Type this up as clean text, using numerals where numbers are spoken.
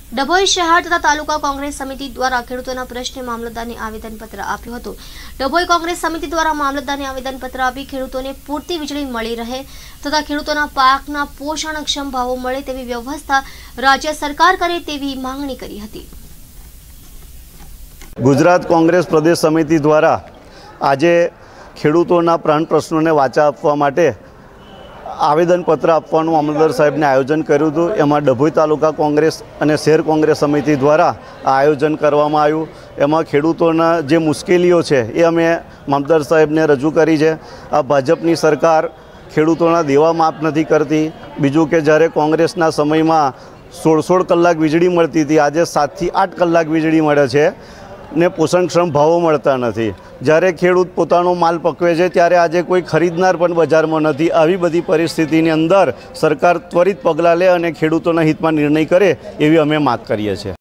ડભોઈ શહેર તથા તાલુકા કોંગ્રેસ સમિતિ દ્વારા ખેડૂતોના પ્રશ્ને મામલતદારને આવેદનપત્ર આપ્યું હતું। ડભોઈ કોંગ્રેસ સમિતિ દ્વારા મામલતદારને આવેદનપત્ર આપી ખેડૂતોને પૂરતી વીજળી મળી રહે તથા ખેડૂતોના પાકના પોષણક્ષમ ભાવો મળે તેવી વ્યવસ્થા રાજ્ય સરકાર કરે તેવી માંગણી કરી હતી। ગુજરાત કોંગ્રેસ પ્રદેશ સમિતિ દ્વારા આજે ખેડૂતોના પ્રાણ પ્રશ્નોને વાચા આપવા માટે આવેદનપત્ર આપવાનું મામલતદાર સાહેબને આયોજન કર્યું હતું। એમાં ડભોઈ તાલુકા કોંગ્રેસ અને શહેર કોંગ્રેસ સમિતિ દ્વારા આ આયોજન કરવામાં આવ્યું। એમાં ખેડૂતોના જે મુશ્કેલીઓ છે એ અમે મામલતદાર સાહેબને રજૂ કરી છે। આ ભાજપની સરકાર ખેડૂતોના દેવા માફ નથી કરતી। બીજું કે જ્યારે કોંગ્રેસના સમયમાં 16 કલાક વીજળી મળતી હતી, આજે 7 થી 8 કલાક વીજળી મળે છે ને પોષણક્ષમ ભાવો મળતા નથી। જ્યારે ખેડૂત પોતાનો માલ પકવે છે ત્યારે આજે કોઈ ખરીદનાર પણ બજારમાં નથી। આવી બધી પરિસ્થિતિની અંદર સરકાર ત્વરિત પગલાં લે અને ખેડૂતોના હિતમાં નિર્ણય કરે એવી અમે માંગ કરીએ છીએ।